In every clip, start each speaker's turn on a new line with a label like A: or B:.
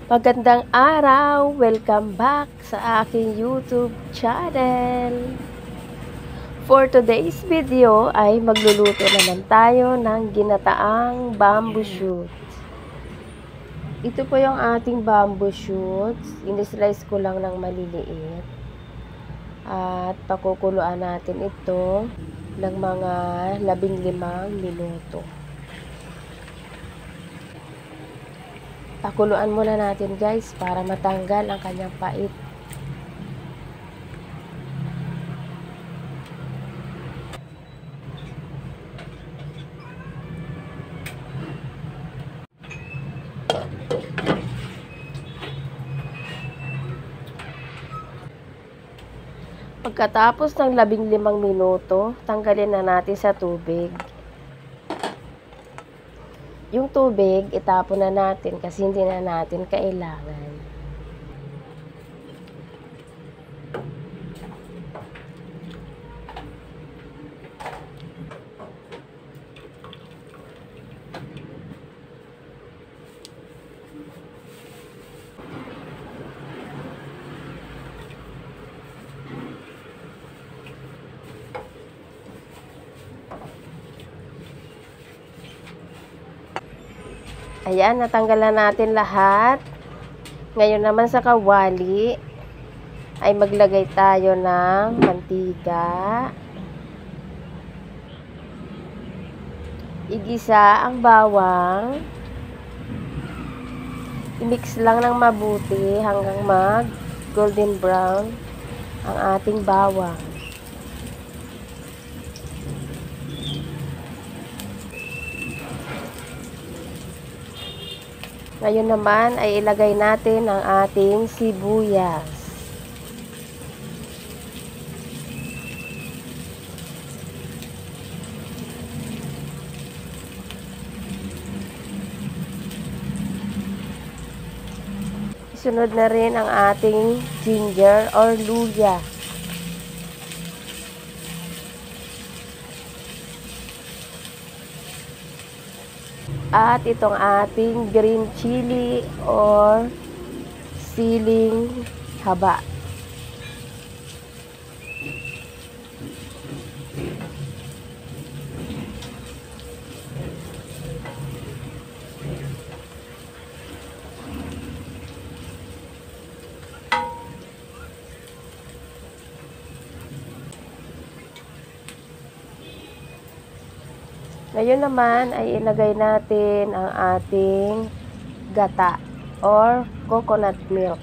A: Magandang araw! Welcome back sa aking YouTube channel. For today's video ay magluluto naman tayo ng ginataang bamboo shoot. Ito po yung ating bamboo shoots. In-slice ko lang ng maliliit. At pakukuluan natin ito ng mga 15 minuto. Pakuluan muna natin guys para matanggal ang kanyang pait. Pagkatapos ng 15 minuto, tanggalin na natin sa tubig. Yung tubig, itapon na natin kasi hindi na natin kailangan. Ayan, natanggalan natin lahat. Ngayon naman sa kawali ay maglagay tayo ng mantika. Igisa ang bawang. I-mix lang ng mabuti hanggang mag golden brown ang ating bawang. Ngayon naman ay ilagay natin ang ating sibuyas. Isunod na rin ang ating ginger or luya. At itong ating green chili or siling haba. Ngayon naman ay ilagay natin ang ating gata or coconut milk.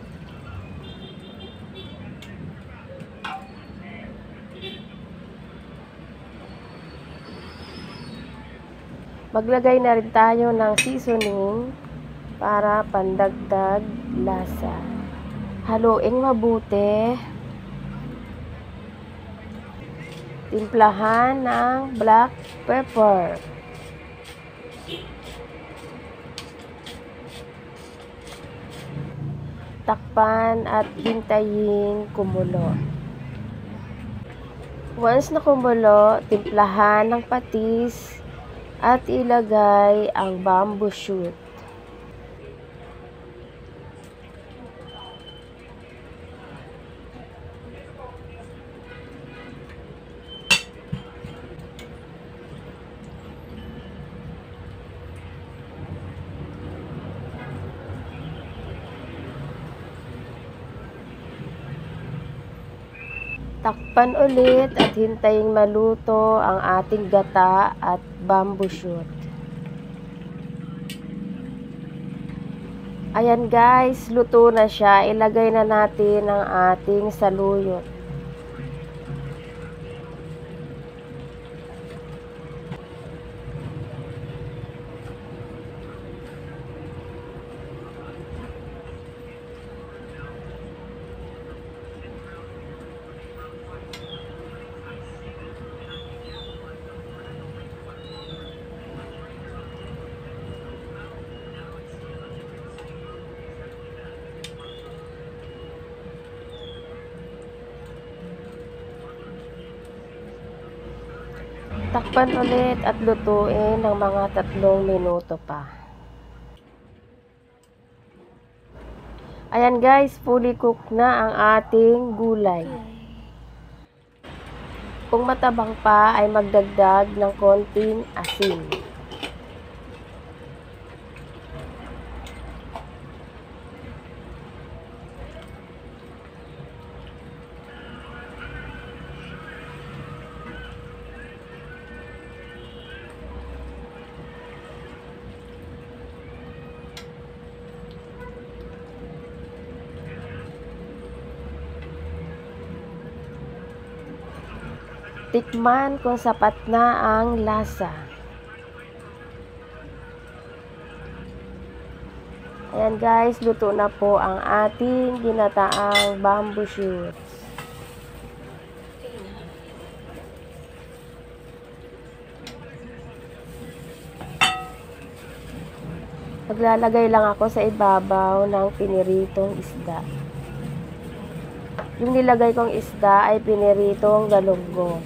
A: Maglagay na rin tayo ng seasoning para pandagdag lasa. Haluin mabuti. Timplahan ng black pepper. Takpan at hintayin kumulo. Once na kumulo, timplahan ng patis at ilagay ang bamboo shoot. Takpan ulit at hintayin maluto ang ating gata at bamboo shoot. Ayan guys, luto na siya. Ilagay na natin ang ating saluyot. Takpan ulit at lutuin ng mga 3 minuto pa. Ayan guys, fully cooked na ang ating gulay. Kung matabang pa ay magdagdag ng konting asin. Tikman kung sapat na ang lasa. Ayan guys, luto na po ang ating ginataang bamboo shoots. Maglalagay lang ako sa ibabaw ng piniritong isda. Yung nilagay kong isda ay piniritong galunggong.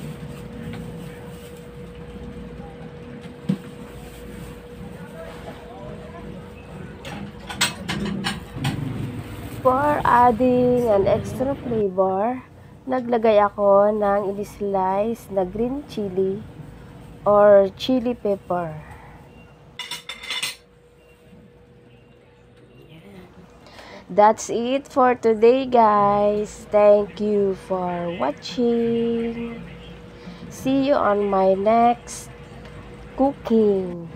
A: For adding an extra flavor, naglagay ako ng in-slice na green chili or chili pepper. That's it for today, guys. Thank you for watching. See you on my next cooking.